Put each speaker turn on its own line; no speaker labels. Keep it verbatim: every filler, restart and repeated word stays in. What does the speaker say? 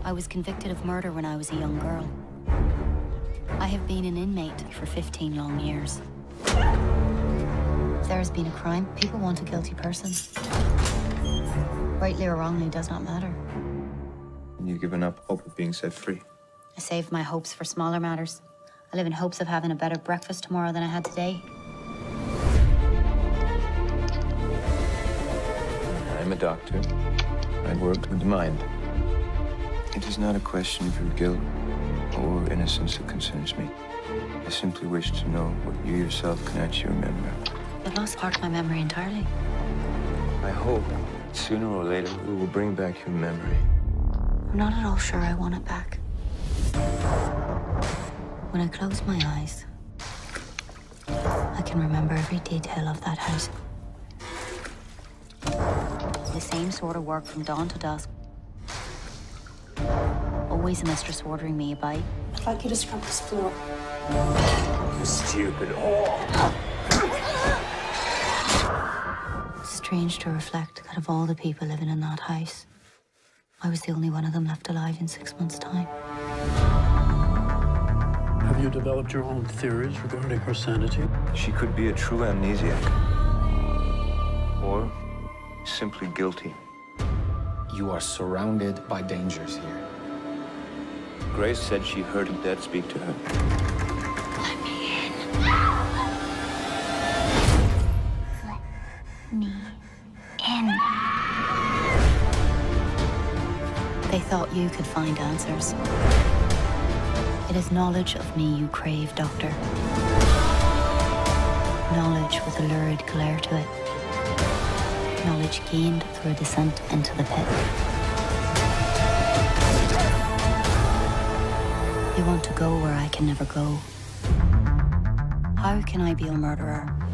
I was convicted of murder when I was a young girl. I have been an inmate for fifteen long years. If there has been a crime, people want a guilty person. Rightly or wrongly does not matter.
And you've given up hope of being set free?
I saved my hopes for smaller matters. I live in hopes of having a better breakfast tomorrow than I had today.
I'm a doctor. I work with the mind. It is not a question of your guilt or innocence that concerns me. I simply wish to know what you yourself can actually remember.
I've lost part of my memory entirely.
I hope sooner or later we will bring back your memory.
I'm not at all sure I want it back. When I close my eyes, I can remember every detail of that house. The same sort of work from dawn to dusk. Always a mistress ordering me a bite.
I'd like you to scrub this floor.
You stupid whore!
It's strange to reflect that of all the people living in that house, I was the only one of them left alive in six months' time.
Have you developed your own theories regarding her sanity?
She could be a true amnesiac. Or simply guilty.
You are surrounded by dangers here.
Grace said she heard a dead speak to her.
Let me in. Let me in. They thought you could find answers. It is knowledge of me you crave, Doctor. Knowledge with a lurid glare to it. Knowledge gained through a descent into the pit. You want to go where I can never go. How can I be a murderer